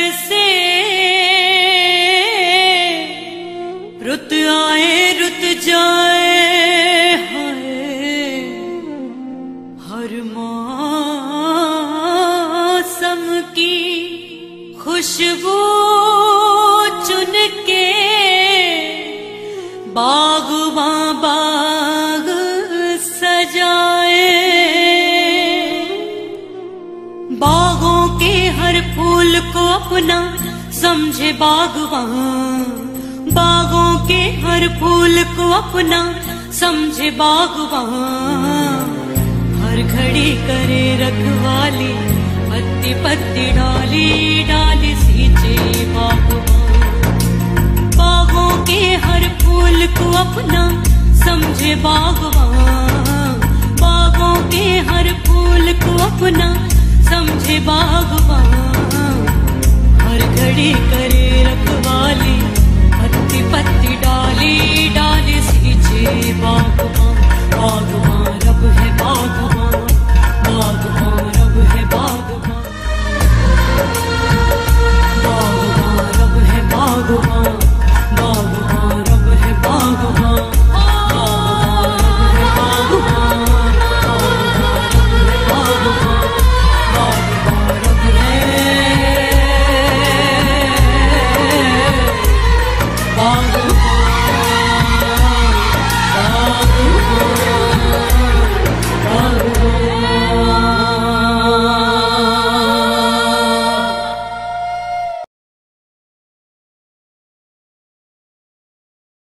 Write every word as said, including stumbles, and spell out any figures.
से रुत आए रुत जाए हाय, हर मौसम की खुशबू चुन के बागबां बाग सजाए। बागों के हर फूल को अपना समझे बागबां, बागों के हर फूल को अपना समझे बागबां। हर घड़ी करे रखवाली, पत्ती पत्ती डाली डाली सींचे बागबां। बागों के हर फूल को अपना समझे बागबां, बागों के हर फूल को अपना समझे बागबां। हर घड़ी कर